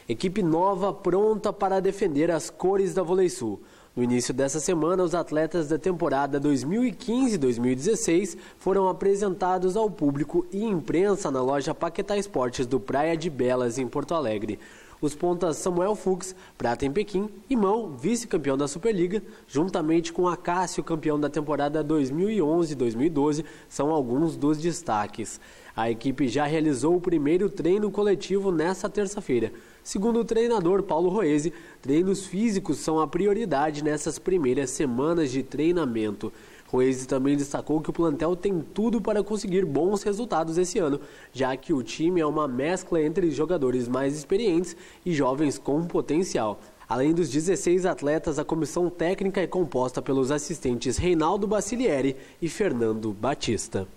Equipe nova pronta para defender as cores da VoleiSul. No início dessa semana, os atletas da temporada 2015-2016 foram apresentados ao público e imprensa na loja Paquetá Esportes do Praia de Belas, em Porto Alegre. Os pontas Samuel Fux, prata em Pequim, e Mão, vice-campeão da Superliga, juntamente com Acácio, campeão da temporada 2011-2012, são alguns dos destaques. A equipe já realizou o primeiro treino coletivo nesta terça-feira. Segundo o treinador Paulo Roese, treinos físicos são a prioridade nessas primeiras semanas de treinamento. Roese também destacou que o plantel tem tudo para conseguir bons resultados esse ano, já que o time é uma mescla entre jogadores mais experientes e jovens com potencial. Além dos 16 atletas, a comissão técnica é composta pelos assistentes Reinaldo Bacilieri e Fernando Batista.